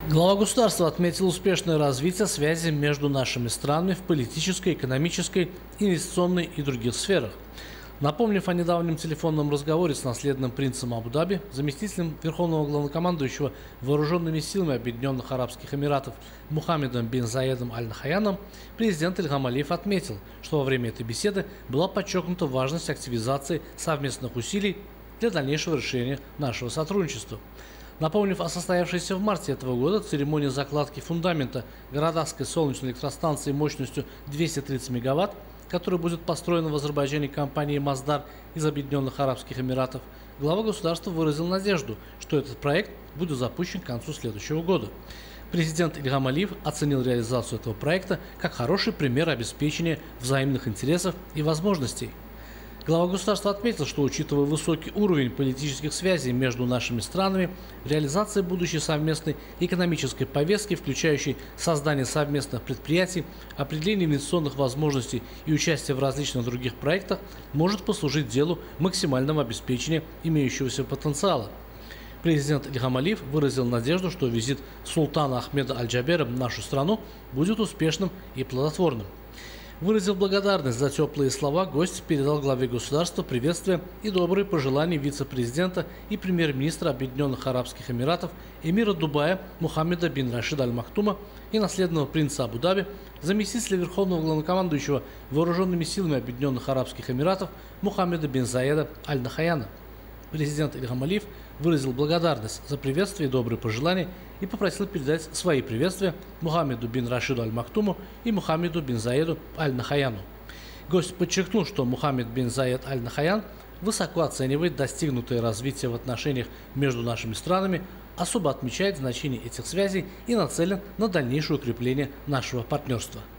Глава государства отметил успешное развитие связи между нашими странами в политической, экономической, инвестиционной и других сферах. Напомнив о недавнем телефонном разговоре с наследным принцем Абу-Даби, заместителем Верховного главнокомандующего Вооруженными силами Объединенных Арабских Эмиратов Мухаммедом бин Заедом Аль-Нахаяном, президент Ильгам Алиев отметил, что во время этой беседы была подчеркнута важность активизации совместных усилий для дальнейшего решения нашего сотрудничества. Напомнив о состоявшейся в марте этого года церемонии закладки фундамента Гарадасской солнечной электростанции мощностью 230 мегаватт, которая будет построена в Азербайджане компанией «Маздар» из Объединенных Арабских Эмиратов, глава государства выразил надежду, что этот проект будет запущен к концу следующего года. Президент Ильгам Алиев оценил реализацию этого проекта как хороший пример обеспечения взаимных интересов и возможностей. Глава государства отметил, что, учитывая высокий уровень политических связей между нашими странами, реализация будущей совместной экономической повестки, включающей создание совместных предприятий, определение инвестиционных возможностей и участие в различных других проектах, может послужить делу максимального обеспечения имеющегося потенциала. Президент Ильгам Алиев выразил надежду, что визит султана Ахмеда Аль-Джабера в нашу страну будет успешным и плодотворным. Выразил благодарность за теплые слова, гость передал главе государства приветствия и добрые пожелания вице-президента и премьер-министра Объединенных Арабских Эмиратов, эмира Дубая Мухаммеда бин Рашида Аль-Мактума и наследного принца Абу-Даби, заместителя Верховного главнокомандующего Вооруженными силами Объединенных Арабских Эмиратов Мухаммеда бин Заеда Аль-Нахаяна. Президент Ильгам Алиев выразил благодарность за приветствие и добрые пожелания и попросил передать свои приветствия Мухаммеду бин Рашиду Аль-Мактуму и Мухаммеду бин Заеду Аль-Нахаяну. Гость подчеркнул, что Мухаммед бин Заед Аль-Нахаян высоко оценивает достигнутое развитие в отношениях между нашими странами, особо отмечает значение этих связей и нацелен на дальнейшее укрепление нашего партнерства.